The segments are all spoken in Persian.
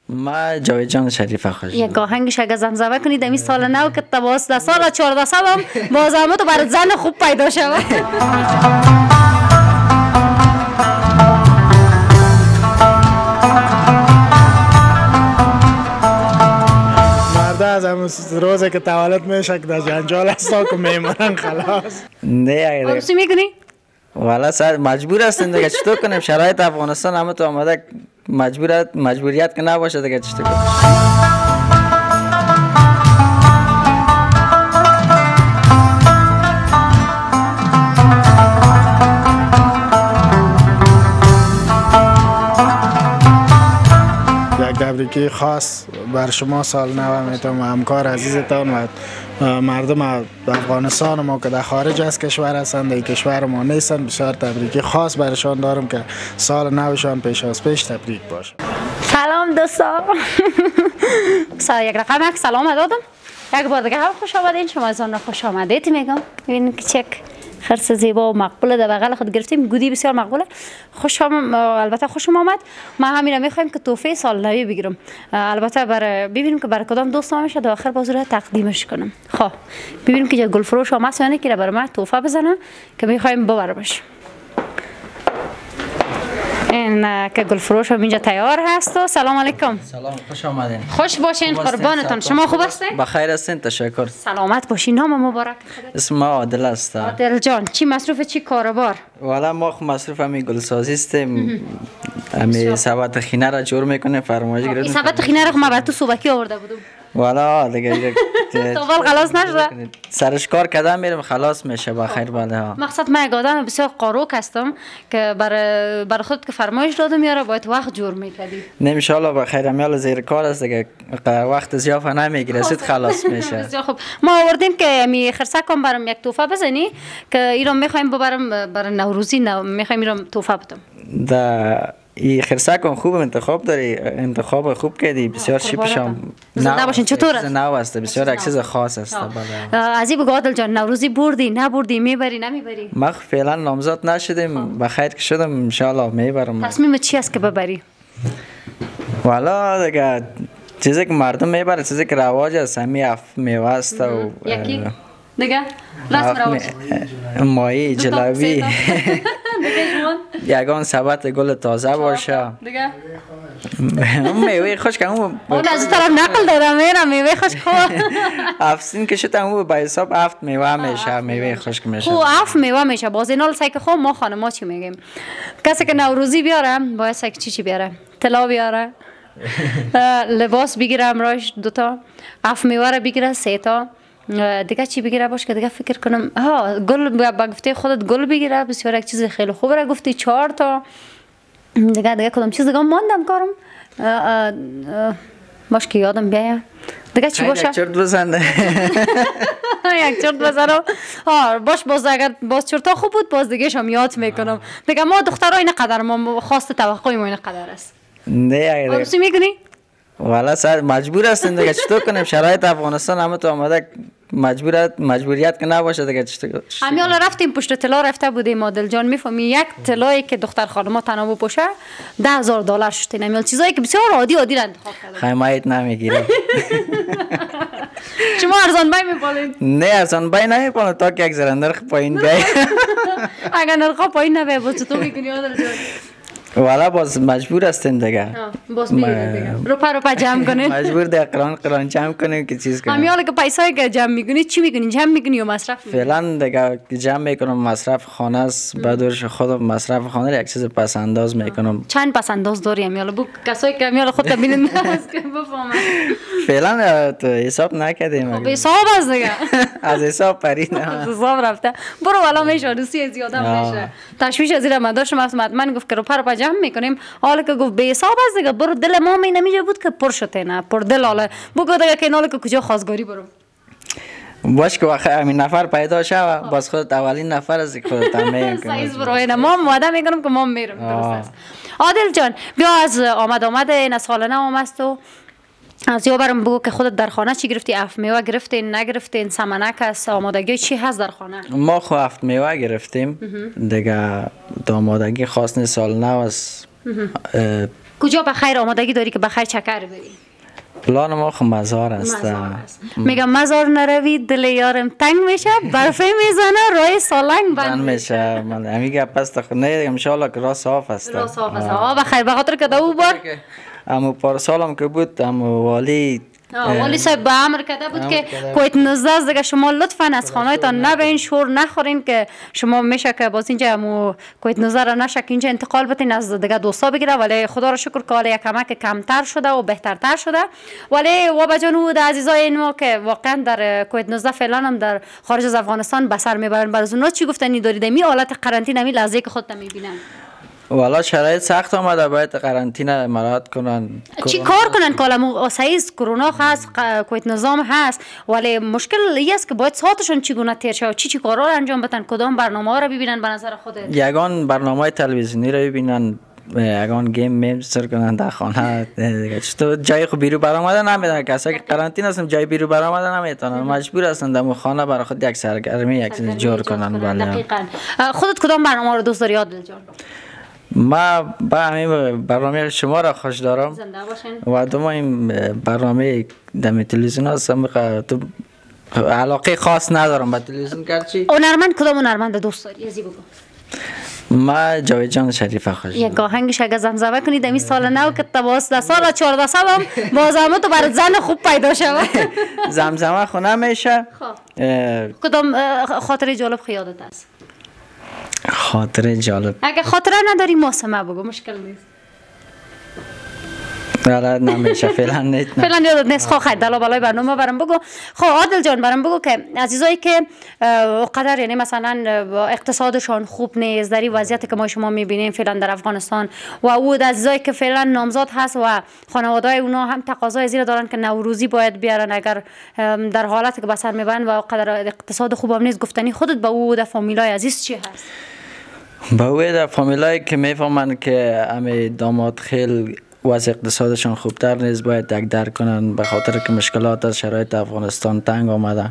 ما جاوید جان شریف خوش یک آهنگش اگه زمزمه کنید این سال نو که 12 سال 14 سال هم بازم تو برای زن خوب پیدا شود. از همون روزی که تولد میشه که در جنجال هستا که میمونن خلاص. نه عروسی میکنی؟ والا سر مجبور هستیم دیگه چطور کنیم شرایط افغانستان همه تو آمده مجبوریت که نباشه دیگه چطور کنیم. تبریکی خاص بر شما سال نو میتونم همکار عزیزتان و مردم افغانستان ما که در خارج از کشور هستند در کشور ما نیستند بسیار تبریکی خاص برشان دارم که سال نوشان پیش از پیش تبریک باشه. سلام دوستا. یک رقم یک سلام دادم. یک بار دیگه هم خوش آمدین. شما از آن را خوش آمدید میگم. ببینید که چک خرس زیبا و مقبوله در بغل خود گرفتیم. گودی بسیار مقبوله. البته خوشم آمد. ما همین را میخوایم که تحفه سال نوی بگیرم. البته ببینیم که برای کدام دوست میشه در آخر باز رو تقدیمش کنم. خب ببینیم که گل فروش هم هست یا نه که برای من تحفه بزنه که میخوایم ببرمش. این که گل فروش هم اینجا تیار هست. و سلام علیکم. سلام خوش آمدین. خوش باشین قربانتان. شما خوب هستین؟ بخیر هستین تشکر. سلامت باشین. نام مبارک. اسم ما عادل است. عادل جان چی مصروف چی کاروبار؟ والا ما مصروف همین گلسازی هستیم. همین سبت خینه را جور میکنه فرمایش گرفتیم. سبت خینه را ما برای تو صبحی آورده بودم. والا دیگه اول خلاص نشده. سرش کار کردم میرم خلاص میشه بخیر بالا. مقصد من یک آدم بسیار قاروک هستم که برای خود که فرمایش دادم میاره باید وقت جور میکردی. نه ان شاء الله بخیر امیال زیر کار است دیگه وقت زیاد نمیگیره سید خلاص میشه. بسیار خوب. ما آوردیم که می خرسکم برام یک تحفه بزنی که ایران میخوایم ببرم برای نوروزی میخوایم ایران تحفه بدم. این خرسکم خوب انتخاب داری انتخاب خوب کردی بسیار شیپشم زنده باشین. چطور است؟ نو است بسیار یک چیز خاص است. از این بگو عادل جان نوروزی بردی نبردی میبری نمیبری؟ ما فعلا نامزد نشدیم بخیر که شدم ان شاء الله میبرم. تصمیم چی است که ببری؟ والا دیگه چیزی که مردم میبره چیزی که رواج است همین میوه است و یکی دیگه رسم رواج ماهی جلبی یگان سبت گل تازه باشه دیگه میوه خشک اون از طرف نقل دارم میرم میوه خشک افسین که شد اون به حساب 7 میوه میشه میوه خشک میشه. خب 7 میوه میشه باز اینال سعی که خب ما خانم ما چی میگیم کسی که نوروزی بیاره باید سعی چی بیاره طلا بیاره لباس بگیره امراش 2 تا 7 میوه رو بگیره 3 تا دیگه چی بگیره باش که دیگه فکر کنم گل با گفته خودت گل بگیره بسیار یک چیز خیلی خوبه را گفتی 4 تا دیگه کدام چیز دیگه ماندم کارم باش که یادم بیایه دیگه چی باشه؟ یک چرت بزنه یک چرت بزنم باش باز اگر باز چرتا خوب بود باز دیگه شم یاد میکنم دیگه ما دخترها این قدر ما خواست توقعی ما این قدر است. نه عروسی میکنی؟ والا سر مجبور هستیم دیگه چطور کنیم شرایط افغانستان همه تو آمده مجبوریت که نباشه دیگه چطور. همیالا رفتیم پشت طلا رفته بودیم عادل جان میفهمی یک طلایی که دختر خانم‌ها تنها بپوشه $10,000 شده نمیال چیزایی که بسیار عادی را انتخاب کردن. خیمایت نمیگیره. شما ارزان بای میپالین؟ نه ارزان بای نمیپالم تا که یک ذره نرخ پایین بیای. اگر نرخ پایین نبیه باز چطور میکنی عادل جان؟ والا باز مجبور هستیم دیگه باز میگیریم دیگه رو پا جمع کنیم مجبور دیگه قران جمع کنیم که چیز کنیم. همیالا که پیسایی که جمع میکنی چی میکنی؟ جمع میکنی یا مصرف میکنی؟ فعلا دیگه جمع میکنم مصرف خانه است بعدش خودم مصرف خانه یک چیز پس انداز میکنم. چند پس انداز داری همیالا بو کسایی که همیالا خودت ببینن است که بفهمن. فعلا حساب نکردیم. خب حساب است دیگه. از حساب پرید. از حساب رفته. برو والا میشه روسی زیاده میشه. تشویش از این مدارش من گفت که رو پر جمع میکنیم حالا که گفت به حساب است دیگه برو دل ما می نمیجه بود که پر شده نه پر دل حالا بگو دیگه که حالا که کجا خواستگاری برو باش که واقعا همین نفر پیدا شوه باز خودت اولین نفر از خودت هم میگم برو اینا ما وعده میکنم که ما میرم درست است. عادل جان بیا از آمد این سال نو است و از یا برام بگو که خودت در خانه چی گرفتی؟ 7 میوه گرفتین نگرفتین سمنک است آمادگی چی هست در خانه؟ ما خو 7 میوه گرفتیم دیگه آمادگی خاص سال نو است کجا به خیر آمادگی داری که به خیر چکر بری؟ پلان ما خب مزار است. میگم مزار نروی دل یارم تنگ میشه برفه میزنه رای سالنگ بند میشه. من همین گپ است خو نه ان شاء الله که راه صاف است. راه صاف است. به خیر به خاطر که دو بار اما پارسالم که بود اما والی صاحب به امر کرده بود که کویت 19 دیگه شما لطفا از خانه‌تان نبرین شور نخورین که شما میشه که باز اینجا مو کویت 19 را نشه که اینجا انتقال بتین از دیگه دوستا بگیره. ولی خدا را شکر که حالا یک کمک کمتر شده و بهترتر شده. ولی و بجانود عزیزای ما که واقعا در کویت 19 فعلا هم در خارج از افغانستان به سر میبرن برای اونا چی گفتنی دارید می حالت قرنطینه می لحظه که خودت میبینن؟ والا شرایط سخت آمده باید قرنطینه مراعات کنن. چی کار کنن که حالا سایز کرونا هست کویت نظام هست ولی مشکل است که باید ساعتشون چگونه تیر شه و چی کارا رو انجام بدن کدام برنامه رو ببینن به نظر خودت؟ یگان برنامه تلویزیونی رو ببینن یگان گیم میمستر کنن در خانه چطور جای خود بیرو برآمده نمیدن. کسایی که قرنطینه هستن جای بیرو برآمده نمیتونن مجبور هستن در خانه برای خود یک سرگرمی یک چیز جور کنن. دقیقاً. خودت کدام برنامه رو دوست داری عادل جان؟ ما با همین برنامه شما را خوش دارم و دوم این برنامه دم تلویزیون هستم تو علاقه خاص ندارم به تلویزیون. گرچه هنرمند کدام هنرمند دوست داری ازی بگو؟ ما جاوید جان شریف خوش دارم. یک آهنگش اگه زمزمه کنید دمی سال نو که 12 سال 14 سالم بازم تو برای زن خوب پیدا شود. زمزمه خونه میشه. کدام خاطره جالب خیالت است؟ خاطره جالب اگه خاطره نداری موسمه بگو مشکل نیست. حالا نمیشه فعلا نیست. فعلا یادت نیست. خب خیر دلا بالای برنامه برام بگو. خب عادل جان برام بگو که عزیزایی که قدر یعنی مثلا اقتصادشان خوب نیست در این وضعیتی که ما شما میبینیم فعلا در افغانستان و او عزیزایی که فعلا نامزاد هست و خانواده‌های اونا هم تقاضای زیر دارن که نوروزی باید بیارن اگر در حالتی که بسر میبرن و قدر اقتصاد خوب هم نیست گفتنی خودت به او در فامیلای عزیز چی هست؟ با او در فامیلایی که میفهمن که همه داماد خیلی وضع اقتصادشون خوبتر نیست باید درک کنن به خاطر که مشکلات از شرایط افغانستان تنگ آمده.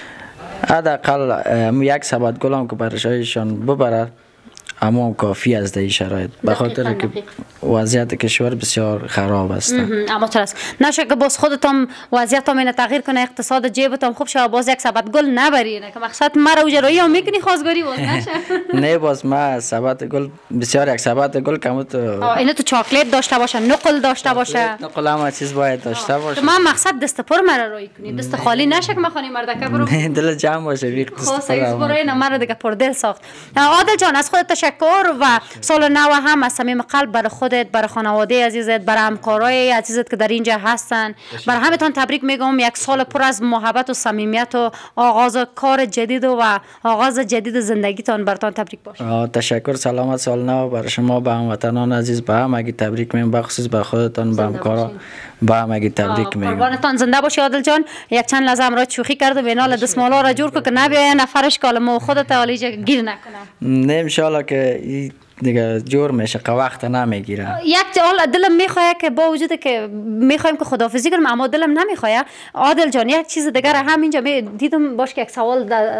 حداقل یک سبد گل هم که برشایشان ببرد اما کافی است در این شرایط به خاطر که وضعیت کشور بسیار خراب است. اما چرا نشه که باز خودتون وضعیت هم تغییر کنه اقتصاد جیبتون خوب شه باز یک سبد گل نبری نه که مقصد مرا اجرایی هم میکنی خواستگاری باز نشه. نه باز ما سبد گل بسیار یک سبد گل کمو تو اینو تو چاکلیت داشته باشه نقل داشته باشه نقل هم چیز باید داشته باشه. من مقصد دست پر مرا روی کنی دست خالی نشه که ما خانی مردکه برو دل جمع باشه ویق دست پر برای نه مرا دیگه پر دل ساخت. عادل جان از خودت تشکر و سال نو هم از صمیم قلب برای خودت برای خانواده عزیزت برای همکارای عزیزت که در اینجا هستن برای همتون تبریک میگم. یک سال پر از محبت و صمیمیت و آغاز کار جدید و آغاز جدید زندگیتون براتون تبریک باشه. تشکر سلامت سال نو برای شما به هموطنان عزیز به همگی تبریک میگم بخصوص به خودتون به همکارا به همگی تبریک میگم. قربانتان زنده باشی عادل جان. یک چند لحظه امروز شوخی کرد و بینال دستمالا را جور که نبیای نفرش کالمو خودت حالیجا گیر نکنه. نه ان شاء الله که دیگه جور میشه که وقت نمیگیره. یک حال دلم میخواد که با وجود که میخوایم که خداحافظی کنیم اما دلم نمیخواد. عادل جان یک چیز دیگه همینجا دیدم باش که یک سوال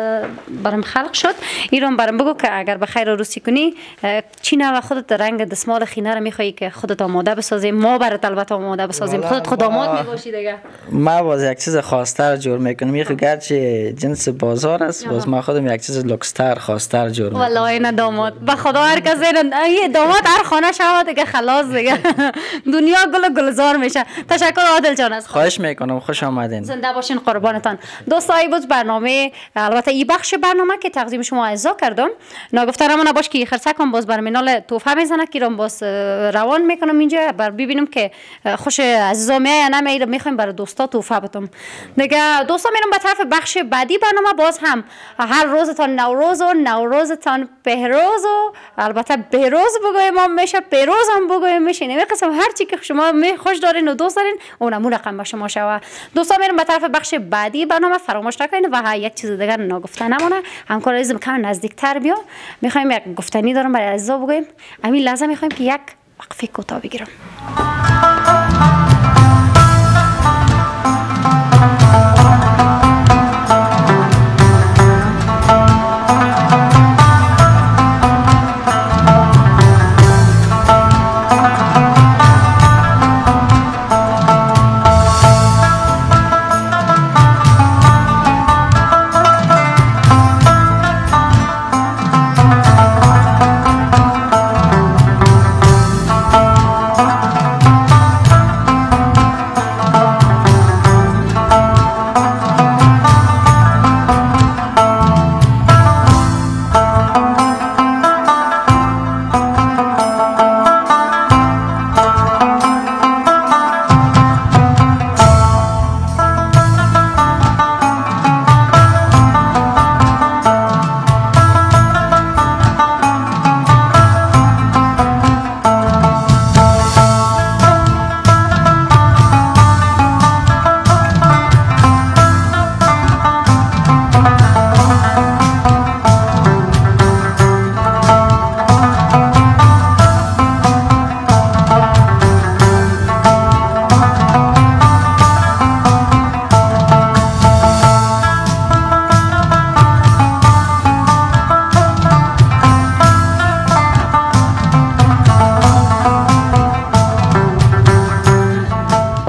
برام خلق شد ایران برام بگو که اگر به خیر روسی کنی چی نوع خودت رنگ دستمال خینه رو میخوای که خودت آماده بسازی ما برات البته آماده بسازیم خودت خدامات میباشی دیگه. ما باز یک چیز خاص‌تر جور میکنم میخوام گرچه جنس بازار است باز ما خودم یک چیز لوکس‌تر خاص‌تر جور میکنم. والله اینا داماد به خدا هر کس یه داماد هر خانه شود دیگه خلاص دیگه دنیا گل گلزار میشه. تشکر عادل جان از خواهش میکنم خوش آمدین. زنده باشین قربانتان. دوستای بود برنامه البته این بخش برنامه که تقدیم شما اجرا کردم نگفتم اما نباش که خرسکم باز بر منال توفه میزنه که باز روان میکنم اینجا بر ببینم که خوش عزیزا میای نه میرم میخوایم برای دوستا توفه بدم دیگه. دوستا میرم به طرف بخش بعدی برنامه باز هم هر روزتان نوروز و نوروزتان بهروز و البته بهروز بگویم ما میشه پیروز هم بگویم میشه نمی قسم هر چی که شما خوش دارین و دوست دارین اونمون رقم به شما شوه. دوستا میرم به طرف بخش بعدی برنامه فراموش نکنین و یک چیز دیگر نگفته نمونه. همکار عزیزم کم نزدیکتر بیا میخوایم یک گفتنی دارم برای عزیزا بگویم. همین لحظه میخوایم که یک وقفه کوتاه بگیرم.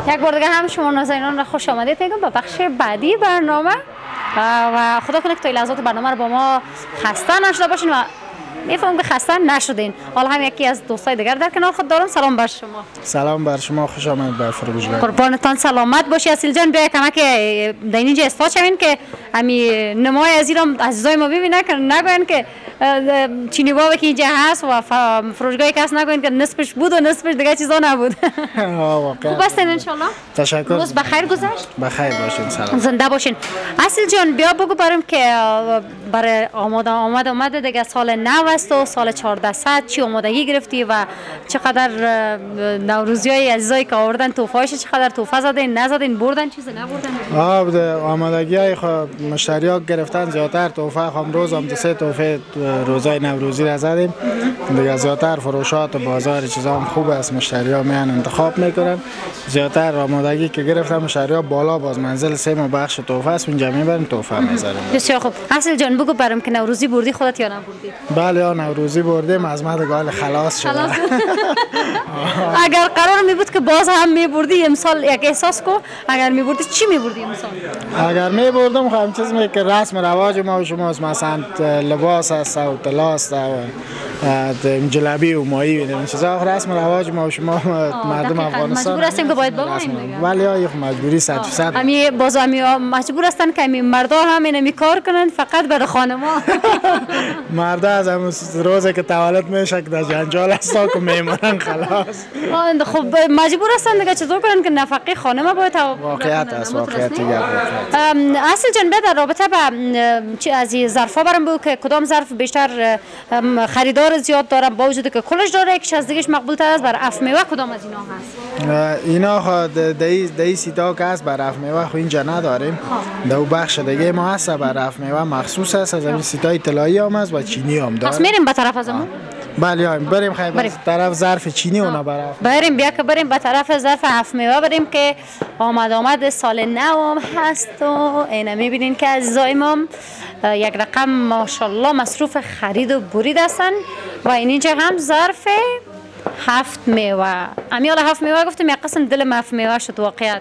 یک بار دیگه هم شما نازنینان را خوش آمدید میگم به بخش بعدی برنامه و خدا کنه که تا لحظات برنامه رو با ما خسته نشده باشین و میفهمم که خسته نشدین. حالا هم یکی از دوستای دیگر در کنار خود دارم. سلام بر شما. سلام بر شما، خوش آمدید بر فروشگاه. قربانتان سلامت باشی. اصیل جان بیا کمک در اینجا استاد شوین که امی نمای از ایران عزیزای ما ببینن که نگوین که چینی بابا که اینجا هست و فروشگاهی کس نگوین که نصفش بود و نصفش دیگه چیزا نبود. خوب هستین ان شاء الله؟ تشکر. روز بخیر گذشت؟ بخیر باشین. سلام. زنده باشین. اصیل جان بیا بگو برام که برای آماده دیگه سال نو است و سال 1400 چی آمادگی گرفتی و چقدر نوروزیای عزیزایی که آوردن توفایش چقدر توفه زدین نزدین بردن چیز نبردن؟ آمادگی های مشتری‌ها گرفتن زیادتر توفه خام روز هم 3 توفه روزای نوروزی را زدیم دیگه. زیادتر فروشات و بازار چیزا هم خوب است، مشتری‌ها میان انتخاب میکنن. زیادتر آمادگی که گرفتن مشتری‌ها بالا باز منزل 3 بخش توفه است اونجا میبرن توفه میذارن. بسیار خوب. اصل جان بگو برام که نوروزی بردی خودت یا نبردی؟ بله نوروزی بردیم، از مدگال خلاص شده. اگر قرار می بود که باز هم می بردی امسال یک احساس کو اگر می بردی چی می بردی امسال؟ اگر می بردم خب چیز می که رسم رواج ما و شماست، مثلا لباس است و طلاست و جلبی و ماهی و چیزا رسم رواج ما و شما مردم افغانستان مجبور هستیم که باید ببریم. ولی یک مجبوری 100%. امی باز امی مجبور هستن که امی مردا هم اینمی کار کنن فقط برای خانما. مردا از همون روزی که تولد میشه که در جنجال هستن که میمونن خلاص. خب مجبور هستن دیگه چطور کنن که نفقه خانم باید واقعیت است، واقعیت دیگه. اصل جان در رابطه با از ظرفا برام بگو که کدام ظرف بیشتر خریدار زیاد داره با وجود که کلش داره یکیش از دیگهش مقبول تر است؟ بر اف میوه کدام از اینا هست؟ اینا خود دای سیتا که است بر اف میوه خو اینجا نداریم. دو بخش دیگه ما هست بر اف میوه مخصوص است، از این سیتای طلایی هم است و چینی هم داره. پس میریم به طرف از اون؟ بله بریم خیلی طرف ظرف چینی اونا بریم بیا که بریم به طرف ظرف اف میوه بریم که آمد سال نو هست و اینا میبینین که عزیزای ما یک رقم ماشاءالله مصروف خرید و برید هستن و اینجا هم ظرف 7 میوه. امیال 7 میوه گفتم یک قسم دل 7 میوه شد واقعیت.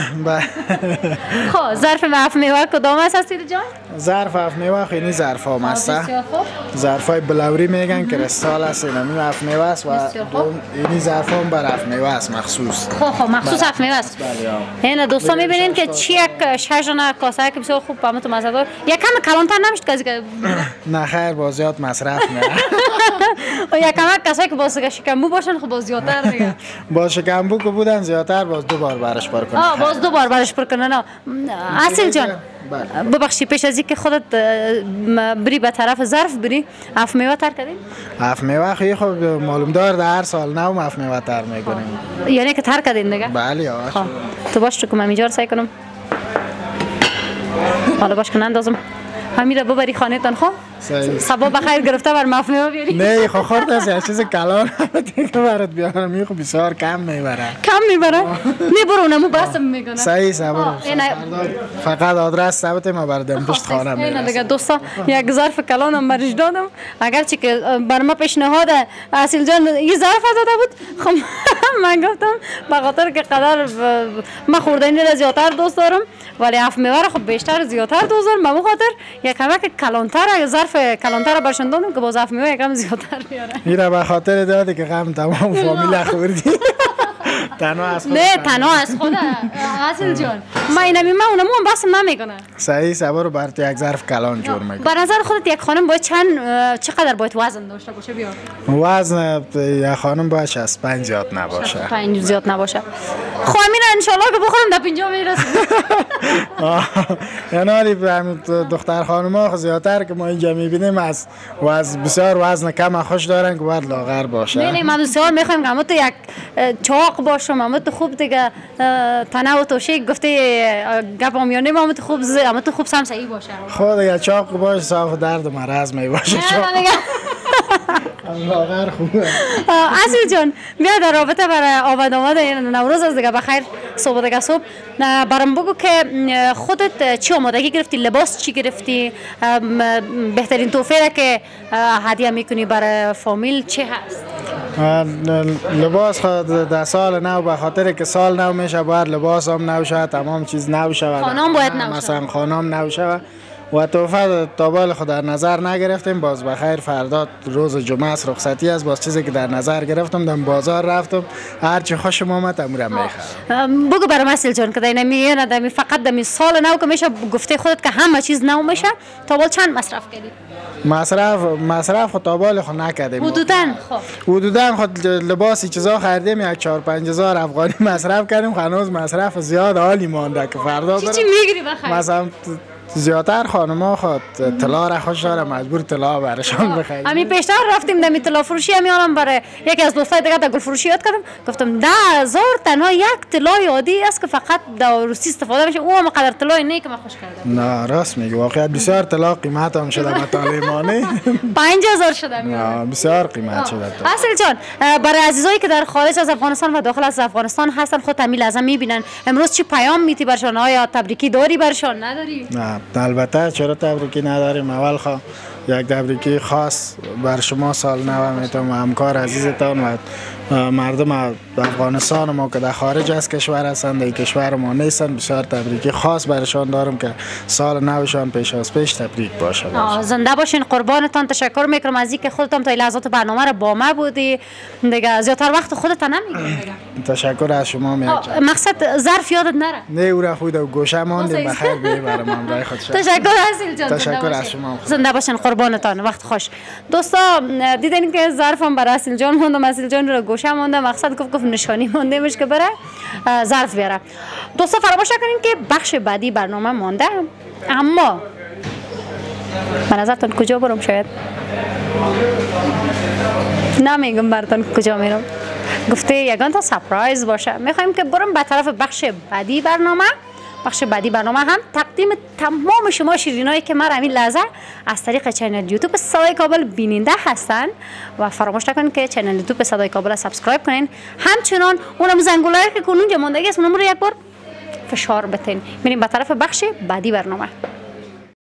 خب ظرف 7 میوه کدام است اصیل جان؟ ظرف 7 میوه خیلی ظرف ها مسته. ظرف های بلوری میگن کریستال است، این 7 میوه است و این ظرف هم بر 7 میوه است مخصوص. خب مخصوص 7 میوه است. این دوستان میبینین که چی یک شجنا کاسه که بسیار خوب پامت مزه‌دار. یک کم کلانتر نمیشه کسی که نه خیر بازیات مصرف میره. و یک کم کسایی که واسه شکمبو باشن خب باز زیادتر دیگه. با شکمبو که بودن زیادتر باز 2 بار برش پر کنن. باز 2 بار برش پر کنن. اصل جان ببخشی پیش از اینکه خودت بری به طرف ظرف بری اف میوه تر کردین؟ اف میوه خیلی خب معلوم دار در هر سال نو اف میوه تر میکنیم. یعنی که تر کردین دیگه؟ بله تو باش تو که من اینجا سعی کنم حالا باش که نندازم همین را ببری خانه تان. خب صبح بخیر گرفته بر مفهوم بیاری. نه خب خورد است یه چیز کلان دیگه برات بیارم میخو بسیار کم میبره. کم میبره؟ میبرونم باسم میکنه. صحیح صبر. فقط آدرس ثبت ما بردم پشت خانه میرسه. دیگه دوستا یک ظرف کلانم برش دادم اگرچه که بر ما پیشنهاد اصیل جان این ظرف داده بود. خب من گفتم به خاطر که قدر من خوردنی را زیادتر دوست دارم ولی اف میوه را خب بیشتر زیادتر دوست دارم. به خاطر یک کمک کلانتر ظرف کلانتر برشون دادم که باز اف میوه یکم زیادتر بیاره. این به خاطر داده که غم تمام فامیل خوردی. تنها از خود. نه تنها از خود اصل جان. ما اینمی ما اونمو هم بس نمیکنه. صحیح صبر رو برات یک ظرف کلان جور میکنه. به نظر خودت یک خانم باید چقدر باید وزن داشته باشه بیا؟ وزن یک خانم باید 65 زیاد نباشه. 65 زیاد نباشه. خب امین ان شاء الله که بخورم در 50 میرسه. یعنی دختر خانم‌ها زیادتر که ما اینجا میبینیم از بسیار وزن کم خوش دارن که باید لاغر باشه. نه ما بسیار میخوایم که تو یک چاق باشه ما تو خوب دیگه تنه و توشه گفته گپ میونه ما تو خوب سم صحیح باشه. خود دیگه چاق باشه صاف درد و مرض می باشه. لاغر خوبه. اصیل جان بیا در رابطه برای آمد نوروز از دیگه بخیر صبح دیگه صبح برام بگو که خودت چی آمادگی گرفتی؟ لباس چی گرفتی؟ بهترین تحفه را که هدیه میکنی برای فامیل چی هست؟ لباس خود در سال نو به خاطر که سال نو میشه باید لباس هم نو شود، تمام چیز نو شود، خانم باید نو شود، مثلا خانم نو شود و تحفه تا بال خود در نظر نگرفتیم. باز بخیر فردا روز جمعه است، رخصتی است، باز چیزی که در نظر گرفتم در بازار رفتم هرچی خوشم آمد امورم میخرم. بگو برام اصل جان که دیگه نمیاد فقط در سال نو که میشه گفته خودت که همه چیز نو میشه، تا بال چند مصرف کردی؟ مصرف خود تا بال خود نکردیم. حدوداً خود لباسی چیزا خریدیم 4-5 هزار افغانی مصرف کردیم. هنوز مصرف زیاد حالی مانده که فردا چی میگیری بخیر؟ مثلا زیادتر خانم‌ها خود طلا را خوش داره، مجبور طلا برشان بخریم. همین پیشتر رفتیم دمی طلا فروشی همیانم برای یکی از دوستای دیگه در گل فروشی یاد کردم، گفتم 10,000 تنها یک طلای عادی است که فقط در روسی استفاده میشه، اون هم قدر طلای نه که من خوش کردم. نه راست میگی، واقعا بسیار طلا قیمت هم شده مطالعه 5000 شده. نه بسیار قیمت شده. اصل جان برای عزیزایی که در خارج از افغانستان و داخل از افغانستان هستن خود تمیل لازم میبینن، امروز چی پیام میتی برشان؟ آیا تبریکی داری برشان نداری؟ نه البته چرا تبریکی نداریم. اول یک تبریکی خاص بر شما سال نو میتونم همکار عزیزتان و مردم افغانستان ما که در خارج از کشور هستند، در کشور ما نیستند، بسیار تبریکی خاص برشان دارم که سال نوشان پیش از پیش تبریک باشه. زنده باشین، قربانتان. تشکر میکنم از اینکه خودتان تا لحظات برنامه را با ما بودی دیگه. زیادتر وقت خودت نمیگیرم دیگه. تشکر از شما. مقصد ظرف یادت نره؟ نه او را خود گوشه ماندیم بخیر ببرم امرای خود. تشکر اصیل جان. تشکر از شما. زنده باشین، قربانتان. وقت خوش. دوستا دیدین که ظرفم برای اصیل جان موندم، اصیل جان رو گوشه مونده، مقصد گفت نشانی موندهمش که بره ظرف بیاره. دوستا فراموش نکنین که بخش بعدی برنامه مونده، اما به نظرتون کجا برم؟ شاید نمیگم براتون کجا میرم، گفته یگان تا سپرایز باشه. میخوایم که برم به طرف بخش بعدی برنامه. بخش بعدی برنامه هم تقدیم تمام شما شیرینایی که من همین لحظه از طریق چنل یوتیوب صدای کابل بیننده هستن و فراموش نکنید که چنل یوتیوب صدای کابل را سابسکرایب کنین. همچنان اونم زنگولایی که کنون ماندگی است اونم رو یک بار فشار بتین. میریم به طرف بخش بعدی برنامه.